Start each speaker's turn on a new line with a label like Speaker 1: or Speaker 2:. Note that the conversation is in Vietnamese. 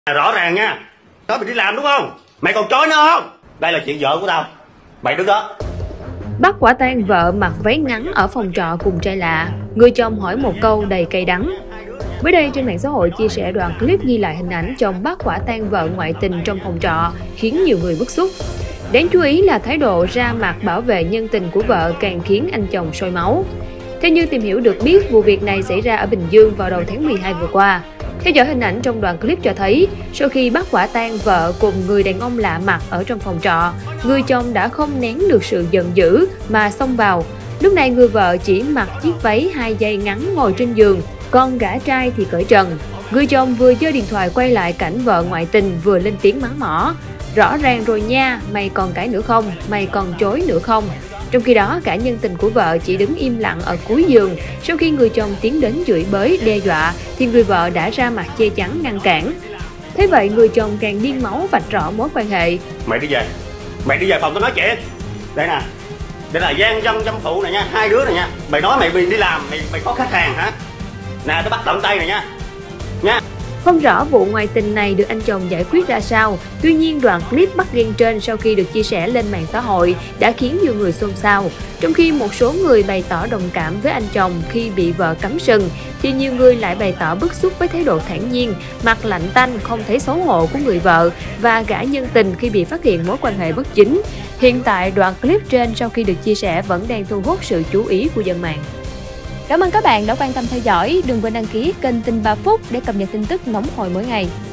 Speaker 1: Rõ ràng nha, nói mày đi làm đúng không? Mày còn chối nữa không? Đây là chuyện vợ của tao, mày đứng đó.
Speaker 2: Bắt quả tang vợ mặc váy ngắn ở phòng trọ cùng trai lạ, người chồng hỏi một câu đầy cay đắng. Mới đây trên mạng xã hội chia sẻ đoạn clip ghi lại hình ảnh chồng bắt quả tang vợ ngoại tình trong phòng trọ khiến nhiều người bức xúc. Đáng chú ý là thái độ ra mặt bảo vệ nhân tình của vợ càng khiến anh chồng sôi máu. Theo như tìm hiểu được biết, vụ việc này xảy ra ở Bình Dương vào đầu tháng 12 vừa qua. Theo dõi hình ảnh trong đoạn clip cho thấy, sau khi bắt quả tang vợ cùng người đàn ông lạ mặt ở trong phòng trọ, người chồng đã không nén được sự giận dữ mà xông vào. Lúc này người vợ chỉ mặc chiếc váy 2 dây ngắn ngồi trên giường, còn gã trai thì cởi trần. Người chồng vừa giơ điện thoại quay lại cảnh vợ ngoại tình vừa lên tiếng mắng mỏ. Rõ ràng rồi nha, mày còn cãi nữa không, mày còn chối nữa không? Trong khi đó, cả nhân tình của vợ chỉ đứng im lặng ở cuối giường. Sau khi người chồng tiến đến chửi bới, đe dọa, thì người vợ đã ra mặt che chắn ngăn cản. Thế vậy, người chồng càng điên máu vạch rõ mối quan hệ.
Speaker 1: Mày đi về phòng tao nói chuyện. Đây nè, đây là gian dâm phụ này nha, hai đứa này nha. Mày nói mày đi làm, mày có khách hàng hả? Nè, tao bắt tận tay này nha.
Speaker 2: Không rõ vụ ngoại tình này được anh chồng giải quyết ra sao. Tuy nhiên, đoạn clip bắt ghen trên sau khi được chia sẻ lên mạng xã hội đã khiến nhiều người xôn xao. Trong khi một số người bày tỏ đồng cảm với anh chồng khi bị vợ cắm sừng, thì nhiều người lại bày tỏ bức xúc với thái độ thản nhiên, mặt lạnh tanh, không thấy xấu hổ của người vợ và gã nhân tình khi bị phát hiện mối quan hệ bất chính. Hiện tại, đoạn clip trên sau khi được chia sẻ vẫn đang thu hút sự chú ý của dân mạng. Cảm ơn các bạn đã quan tâm theo dõi. Đừng quên đăng ký kênh Tin 3 Phút để cập nhật tin tức nóng hổi mỗi ngày.